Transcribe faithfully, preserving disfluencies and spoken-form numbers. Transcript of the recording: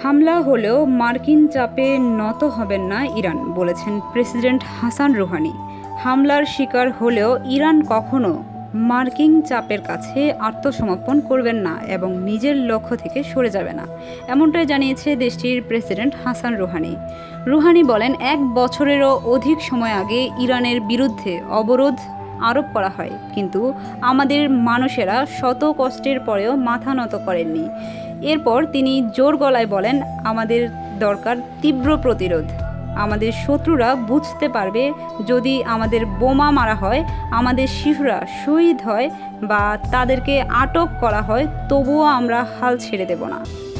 হামলা হলেও মার্কিন চাপে নত হবেন না ইরান, বলেছেন প্রেসিডেন্ট হাসান রুহানি। হামলার শিকার হলেও ইরান কখনো মার্কিন চাপের কাছে আত্মসমর্পণ করবেন না এবং নিজের লক্ষ্য থেকে সরে যাবে না, এমনটাই জানিয়েছে দেশটির প্রেসিডেন্ট হাসান রুহানি। রুহানি বলেন, এক বছরেরও অধিক সময় আগে ইরানের বিরুদ্ধে অবরোধ আরোপ করা হয়, কিন্তু আমাদের মানুষেরা শত কষ্টের পরেও মাথা নত করেননি। এরপর তিনি জোর গলায় বলেন, আমাদের দরকার তীব্র প্রতিরোধ। আমাদের শত্রুরা বুঝতে পারবে যদি আমাদের বোমা মারা হয়, আমাদের শিশুরা শহীদ হয় বা তাদেরকে আটক করা হয়, তবুও আমরা হাল ছেড়ে দেব না।